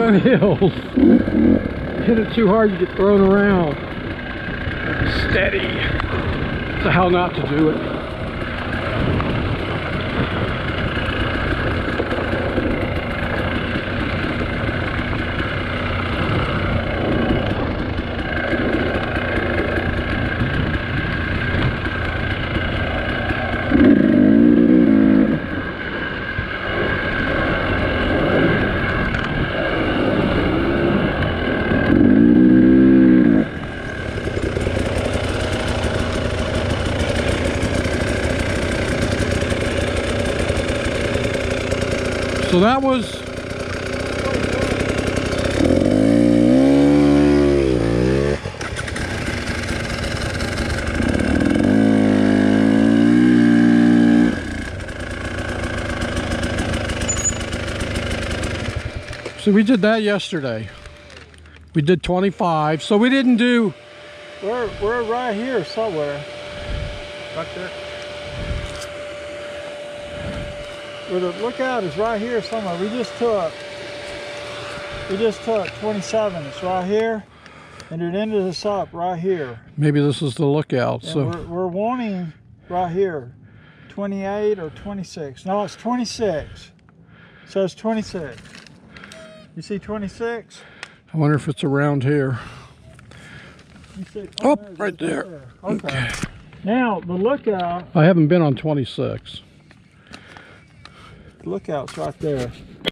on hills. Hit it too hard, you get thrown around. Steady. So how not to do it. So that was so we did that yesterday. We did 25. So we didn't do. We're right here somewhere. Right there. Where the lookout is right here somewhere. We just took 27. It's right here, and it ended us up right here. Maybe this is the lookout. And so we're wanting right here, 28 or 26. No, it's 26. It says 26. You see 26? I wonder if it's around here. You see, Oh, right there. Okay. Now the lookout. I haven't been on 26. The lookout's right there.